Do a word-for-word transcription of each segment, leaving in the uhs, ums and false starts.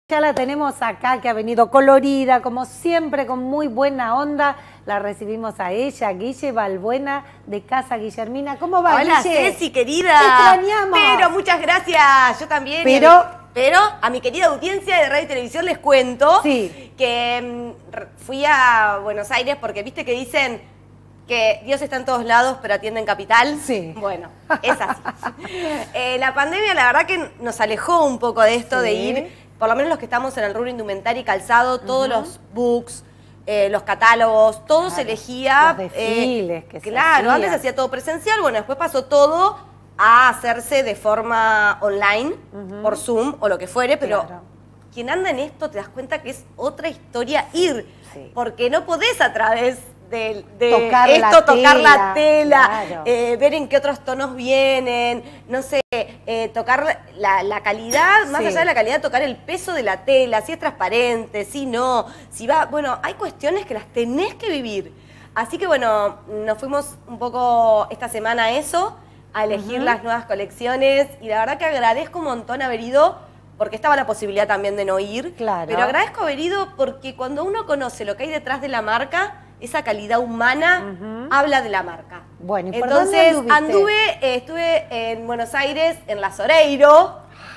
Ya la tenemos acá, que ha venido colorida, como siempre, con muy buena onda. La recibimos a ella, Guille Balbuena, de Casa Guillermina. ¿Cómo va, Hola, Guille? Ceci, querida. Te extrañamos. Pero muchas gracias, yo también. Pero... A mi, pero a mi querida audiencia de radio y televisión les cuento sí. que mmm, fui a Buenos Aires porque viste que dicen que Dios está en todos lados, pero atiende en Capital. Sí. Bueno, es así. eh, la pandemia, la verdad que nos alejó un poco de esto, sí. de ir... Por lo menos los que estamos en el rubro indumentaria y calzado, todos uh-huh. los books, eh, los catálogos, todo claro, se elegía... Los desfiles eh, que se Claro, hacía. antes se hacía todo presencial, bueno, después pasó todo a hacerse de forma online, uh-huh. por Zoom o lo que fuere, pero claro. quien anda en esto te das cuenta que es otra historia ir, sí. porque no podés a través... De, de tocar esto, la tocar tela, la tela, claro. eh, ver en qué otros tonos vienen, no sé, eh, tocar la, la calidad, más sí. allá de la calidad, tocar el peso de la tela, si es transparente, si no, si va, bueno, hay cuestiones que las tenés que vivir. Así que bueno, nos fuimos un poco esta semana a eso, a elegir uh-huh. las nuevas colecciones, y la verdad que agradezco un montón haber ido, porque estaba la posibilidad también de no ir, claro. pero agradezco haber ido porque cuando uno conoce lo que hay detrás de la marca, esa calidad humana uh-huh. habla de la marca. Bueno, ¿y por entonces dónde anduve, eh, estuve en Buenos Aires, en la Soreiro,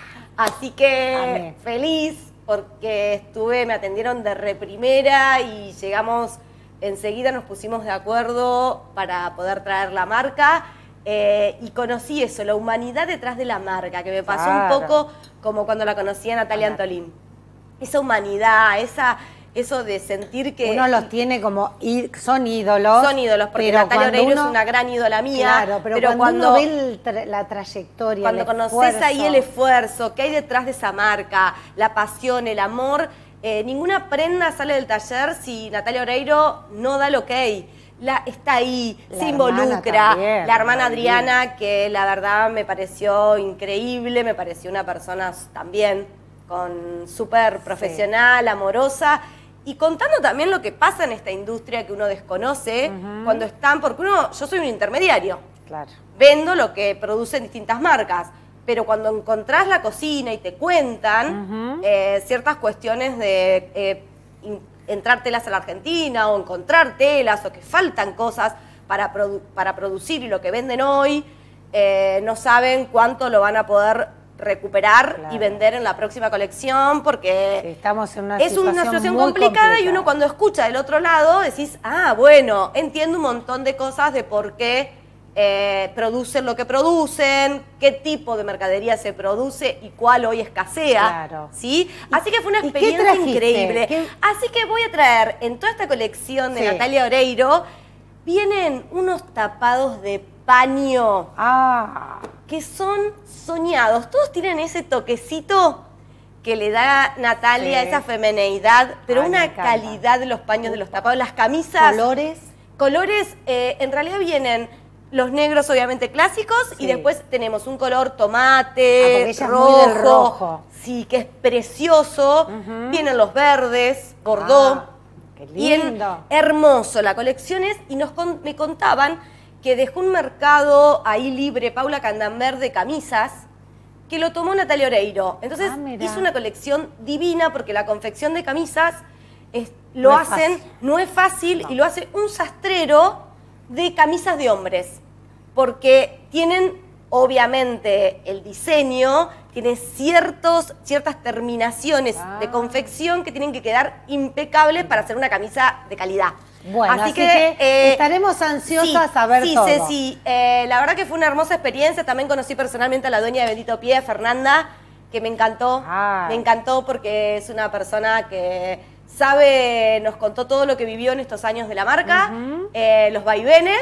así que Amén. feliz porque estuve, me atendieron de reprimera y llegamos, enseguida nos pusimos de acuerdo para poder traer la marca eh, y conocí eso, la humanidad detrás de la marca, que me pasó claro. un poco como cuando la conocí a Natalia claro. Antolín. Esa humanidad, esa... Eso de sentir que... Uno los tiene como... Son ídolos. Son ídolos, porque Natalia Oreiro uno, es una gran ídola mía. Claro, pero, pero cuando, cuando uno ve el tra la trayectoria, Cuando el conoces esfuerzo. ahí el esfuerzo, que hay detrás de esa marca, la pasión, el amor, eh, ninguna prenda sale del taller si Natalia Oreiro no da el ok. La, está ahí, la se involucra. También, la hermana Adriana, bien. que la verdad me pareció increíble, me pareció una persona también con súper profesional, sí. amorosa. Y contando también lo que pasa en esta industria que uno desconoce uh-huh. cuando están, porque uno, yo soy un intermediario, claro. vendo lo que producen distintas marcas, pero cuando encontrás la cocina y te cuentan uh-huh. eh, ciertas cuestiones de eh, in, entrar telas a la Argentina o encontrar telas o que faltan cosas para, produ para producir y lo que venden hoy, eh, no saben cuánto lo van a poder recuperar claro. y vender en la próxima colección porque sí, estamos en una es situación una situación muy complicada, complicada y uno cuando escucha del otro lado decís, ah, bueno, entiendo un montón de cosas de por qué eh, producen lo que producen, qué tipo de mercadería se produce y cuál hoy escasea. Claro. ¿sí? Así que fue una experiencia increíble. ¿Qué? Así que voy a traer en toda esta colección de sí. Natalia Oreiro, vienen unos tapados de paño. Ah. Que son soñados. Todos tienen ese toquecito que le da Natalia, sí. esa femineidad, pero Ay, una calidad de los paños, de los tapados, las camisas. ¿Colores? Colores, eh, en realidad vienen los negros obviamente clásicos sí. y después tenemos un color tomate, ah, rojo, es muy del rojo. Sí, que es precioso. Uh-huh. Vienen los verdes, bordó. Ah, qué lindo. Bien hermoso. La colección es, y nos con, me contaban que dejó un mercado ahí libre, Paula Candamber, de camisas, que lo tomó Natalia Oreiro. Entonces ah, hizo una colección divina porque la confección de camisas es, lo no hacen, es no es fácil, no. y lo hace un sastrero de camisas de hombres. Porque tienen, obviamente, el diseño, tiene ciertos, ciertas terminaciones ah. de confección que tienen que quedar impecables para hacer una camisa de calidad. Bueno, así, así que, que eh, estaremos ansiosas sí, a ver sí, todo. Sí, sí, eh, la verdad que fue una hermosa experiencia. También conocí personalmente a la dueña de Bendito Pie, Fernanda, que me encantó. Ay. Me encantó porque es una persona que sabe, nos contó todo lo que vivió en estos años de la marca, uh-huh. eh, los vaivenes,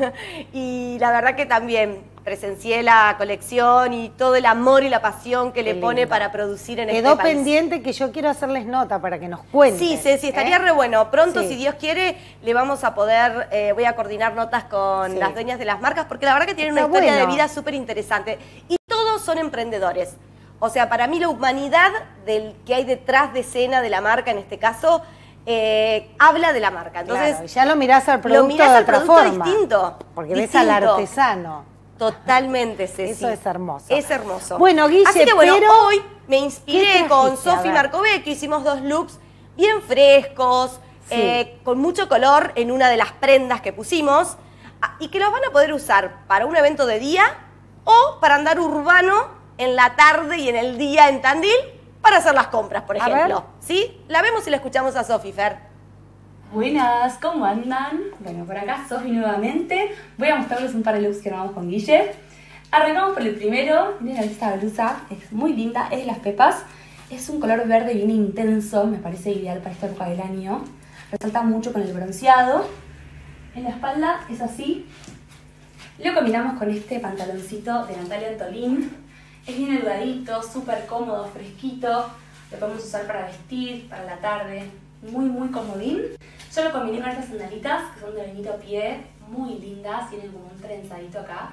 y la verdad que también presencié la colección y todo el amor y la pasión que Qué le lindo. pone para producir en Quedó este país. Quedó pendiente que yo quiero hacerles nota para que nos cuenten. Sí, sí, sí, estaría ¿eh? re bueno. Pronto, sí. si Dios quiere, le vamos a poder, eh, voy a coordinar notas con sí. las dueñas de las marcas, porque la verdad que tienen Está una historia bueno. de vida súper interesante. Y todos son emprendedores. O sea, para mí la humanidad del que hay detrás de escena de la marca, en este caso, eh, habla de la marca. Entonces, claro, ya lo mirás al producto lo mirás de al otra producto forma, distinto. Porque distinto. ves al artesano. Totalmente, Ceci. Eso es hermoso. Es hermoso. Bueno, Guille, Así que bueno, pero... hoy me inspiré con Sofi Marcovecchio, hicimos dos looks bien frescos, sí. eh, con mucho color en una de las prendas que pusimos, y que los van a poder usar para un evento de día o para andar urbano en la tarde y en el día en Tandil para hacer las compras, por ejemplo. ¿Sí? La vemos y la escuchamos a Sofi, Fer. Buenas, ¿cómo andan? Bueno, por acá Sofi nuevamente. Voy a mostrarles un par de looks que armamos con Guille. Arrancamos por el primero. Miren esta blusa, es muy linda, es de las Pepas. Es un color verde bien intenso, me parece ideal para esta época del año. Resalta mucho con el bronceado. En la espalda es así. Lo combinamos con este pantaloncito de Natalia Antolín. Es bien delgadito, súper cómodo, fresquito. Lo podemos usar para vestir, para la tarde. Muy, muy comodín. Yo lo combiné con estas sandalitas, que son de Benito Pie. Muy lindas, tienen como un trenzadito acá.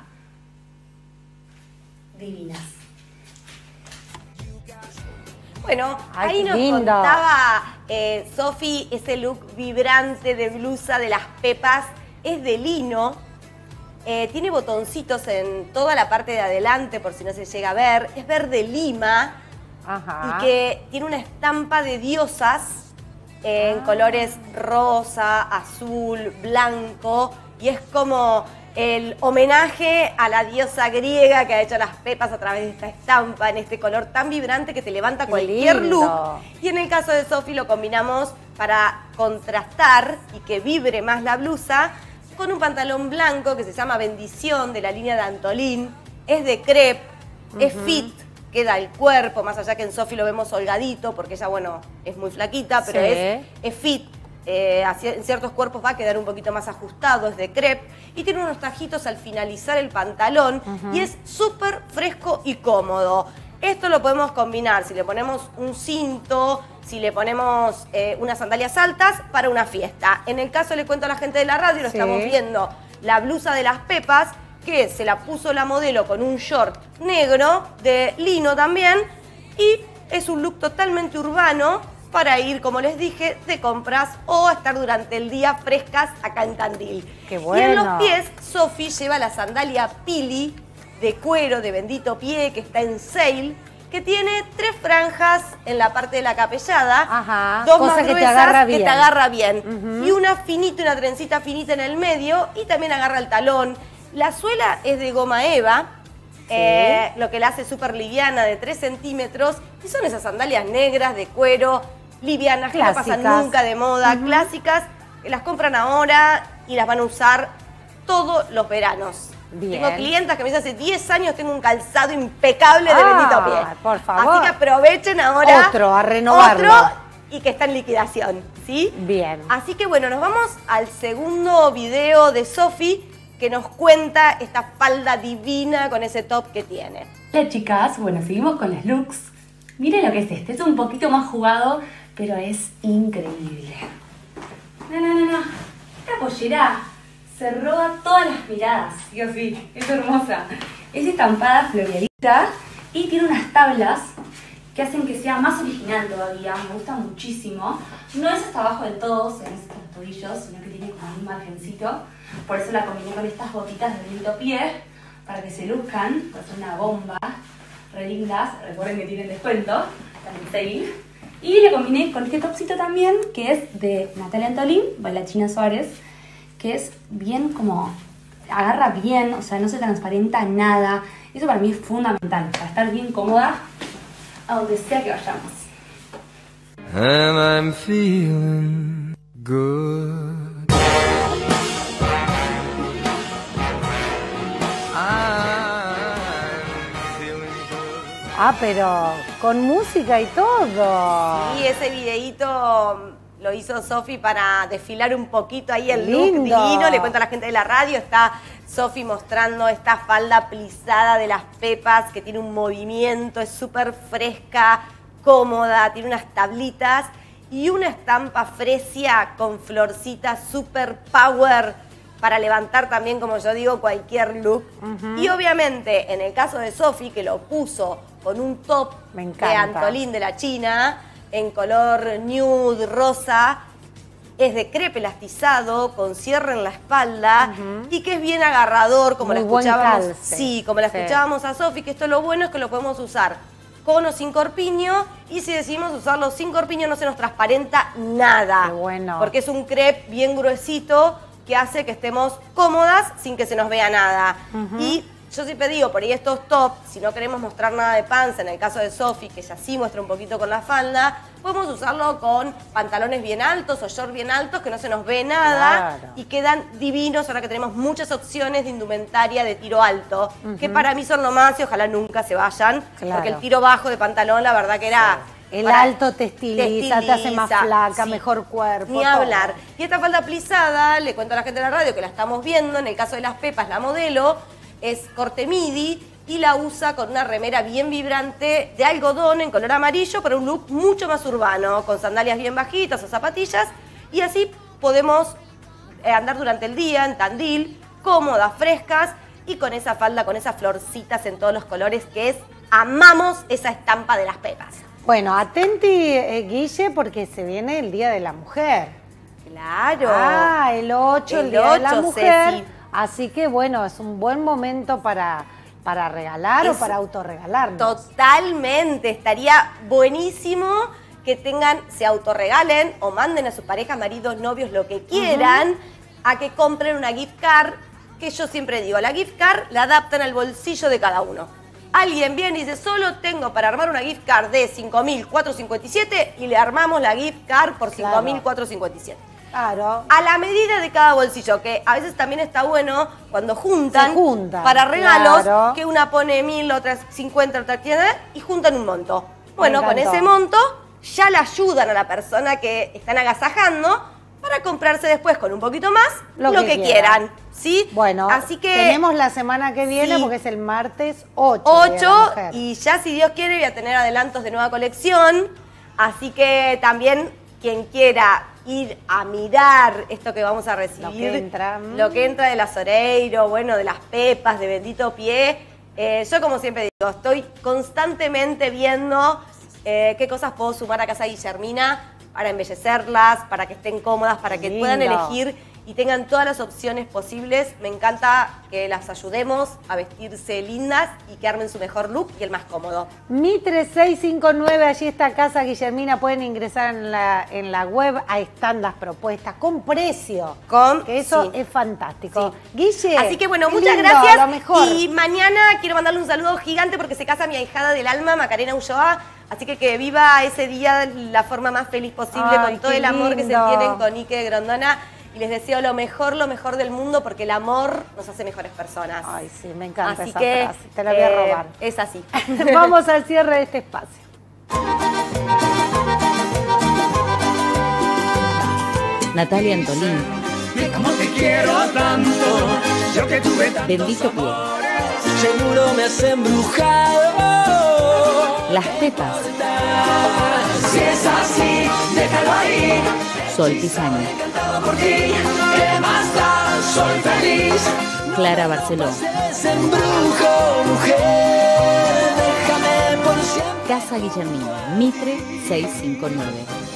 Divinas. Bueno, Ay, ahí nos lindo. contaba eh, Sofi ese look vibrante de blusa de las Pepas. Es de lino. Eh, tiene botoncitos en toda la parte de adelante, por si no se llega a ver. Es verde lima. Ajá. Y que tiene una estampa de diosas eh, en ah. colores rosa, azul, blanco. Y es como el homenaje a la diosa griega que ha hecho las Pepas a través de esta estampa, en este color tan vibrante que te levanta cualquier look. Y en el caso de Sofi lo combinamos para contrastar y que vibre más la blusa con un pantalón blanco que se llama Bendición, de la línea de Antolín. Es de crepe, uh-huh. es fit, queda el cuerpo, más allá que en Sofi lo vemos holgadito, porque ella, bueno, es muy flaquita, pero sí. es, es fit. Eh, en ciertos cuerpos va a quedar un poquito más ajustado, es de crepe. Y tiene unos tajitos al finalizar el pantalón, uh-huh. y es súper fresco y cómodo. Esto lo podemos combinar, si le ponemos un cinto, si le ponemos eh, unas sandalias altas para una fiesta. En el caso, le cuento a la gente de la radio, lo sí. estamos viendo, la blusa de las Pepas, que se la puso la modelo con un short negro, de lino también, y es un look totalmente urbano para ir, como les dije, de compras o estar durante el día frescas acá en Tandil. ¡Qué bueno! Y en los pies, Sofi lleva la sandalia Pili, de cuero, de Bendito Pie, que está en sale, que tiene tres franjas en la parte de la capellada, Ajá, dos cosa más que gruesas te agarra bien. que te agarra bien, uh-huh. y una finita, una trencita finita en el medio, y también agarra el talón. La suela es de goma eva, sí. eh, lo que la hace súper liviana, de tres centímetros, y son esas sandalias negras de cuero, livianas, clásicas. Que no pasan nunca de moda, uh-huh. clásicas, que las compran ahora y las van a usar todos los veranos. Bien. Tengo clientas que me dicen, hace diez años tengo un calzado impecable de ah, Bendito Pie. Por favor. Así que aprovechen ahora. Otro, a renovarlo. Otro y que está en liquidación, ¿sí? Bien. Así que bueno, nos vamos al segundo video de Sofi, que nos cuenta esta falda divina con ese top que tiene. Hola chicas, bueno, seguimos con los looks. Miren lo que es este, es un poquito más jugado, pero es increíble. No, no, no, no. Esta pollera se roba todas las miradas, sí o sí, es hermosa. Es estampada florealista y tiene unas tablas que hacen que sea más original todavía, me gusta muchísimo. No es hasta abajo del todo, se ven los tobillos, sino que tiene como un margencito. Por eso la combiné con estas botitas de Benito Pie, para que se luzcan, pues son una bomba, re lindas. Recuerden que tienen descuento, están en sale. Y le combiné con este topsito también, que es de Natalia Antolín, Bailachina Suárez, que es bien como, agarra bien, o sea, no se transparenta nada. Eso para mí es fundamental, para estar bien cómoda a donde sea que vayamos. And I'm feeling good. Ah, pero con música y todo. Sí, ese videíto lo hizo Sofi para desfilar un poquito ahí el Lindo. look divino. Le cuento a la gente de la radio, está Sofi mostrando esta falda plisada de las Pepas que tiene un movimiento, es súper fresca, cómoda, tiene unas tablitas y una estampa fresia con florcitas súper power para levantar también, como yo digo, cualquier look. Uh-huh. Y obviamente, en el caso de Sofi, que lo puso con un top de Antolín de la China, en color nude, rosa, es de crepe elastizado, con cierre en la espalda, uh-huh. y que es bien agarrador, como Muy la escuchábamos. Buen calce. Sí, como la sí. escuchábamos a Sofi, que esto lo bueno es que lo podemos usar con o sin corpiño, y si decidimos usarlo sin corpiño no se nos transparenta nada. Qué bueno. Porque es un crepe bien gruesito que hace que estemos cómodas sin que se nos vea nada. Uh-huh. Y yo siempre digo, por ahí estos tops, si no queremos mostrar nada de panza, en el caso de Sofi, que ella sí muestra un poquito con la falda, podemos usarlo con pantalones bien altos o shorts bien altos, que no se nos ve nada, claro, y quedan divinos ahora que tenemos muchas opciones de indumentaria de tiro alto, uh-huh, que para mí son lo más y ojalá nunca se vayan, claro, porque el tiro bajo de pantalón, la verdad que era... Sí. El alto te estiliza, te, te hace más flaca, sí, mejor cuerpo. Ni hablar. Todo. Y esta falda plisada, le cuento a la gente de la radio que la estamos viendo, en el caso de las Pepas, la modelo, es corte midi y la usa con una remera bien vibrante de algodón en color amarillo para un look mucho más urbano, con sandalias bien bajitas o zapatillas, y así podemos andar durante el día en Tandil, cómodas, frescas, y con esa falda, con esas florcitas en todos los colores, que es, amamos esa estampa de las Pepas. Bueno, atenti, eh, Guille, porque se viene el Día de la Mujer. Claro. Ah, el ocho, el, el Día ocho, de la Mujer. Ceci. Así que, bueno, es un buen momento para, para regalar es, o para autorregalarnos. Totalmente. Estaría buenísimo que tengan, se autorregalen o manden a sus parejas, maridos, novios, lo que quieran, uh-huh, a que compren una gift card, que yo siempre digo, la gift card la adaptan al bolsillo de cada uno. Alguien viene y dice, solo tengo para armar una gift card de cinco mil cuatrocientos cincuenta y siete y le armamos la gift card por cinco mil cuatrocientos cincuenta y siete. Claro. A la medida de cada bolsillo, que a veces también está bueno cuando juntan, juntan para regalos, claro, que una pone mil, otra cincuenta, otra tiene, y juntan un monto. Bueno, con ese monto ya le ayudan a la persona que están agasajando para comprarse después con un poquito más lo, lo que, que quieran. quieran. ¿Sí? Bueno, así que tenemos la semana que viene, sí, porque es el martes ocho. ocho, y ya si Dios quiere voy a tener adelantos de nueva colección. Así que también quien quiera ir a mirar esto que vamos a recibir, lo que entra, lo que entra de las Oreiro, bueno, de las Pepas, de Bendito Pie. Eh, yo como siempre digo, estoy constantemente viendo eh, qué cosas puedo sumar a Casa Guillermina para embellecerlas, para que estén cómodas, para que lindo, puedan elegir y tengan todas las opciones posibles. Me encanta que las ayudemos a vestirse lindas y que armen su mejor look y el más cómodo. Mitre seiscientos cincuenta y nueve, allí está Casa Guillermina, pueden ingresar en la, en la web, ahí están las propuestas, con precio, con, que eso sí, es fantástico. Sí. Guille, así que bueno, muchas lindo, gracias, lo mejor. Y mañana quiero mandarle un saludo gigante porque se casa mi ahijada del alma, Macarena Ulloa, así que que viva ese día la forma más feliz posible. Ay, con todo el amor lindo que se tienen con Ike de Grondona. Y les deseo lo mejor, lo mejor del mundo, porque el amor nos hace mejores personas. Ay, sí, me encanta así esa que, frase. Te la voy a eh, robar. Es así. Vamos al cierre de este espacio. Natalia Antolín. Como te quiero tanto, yo que tuve tantos Bendito Pie. Seguro me has embrujado. Las Pepas. Si es así, déjalo ahí. Sol Pisani. Por ti, ¿qué más da? Soy feliz. Clara Barceló. Desembrujo, mujer, déjame por siempre. Casa Guillermina, Mitre seiscientos cincuenta y nueve.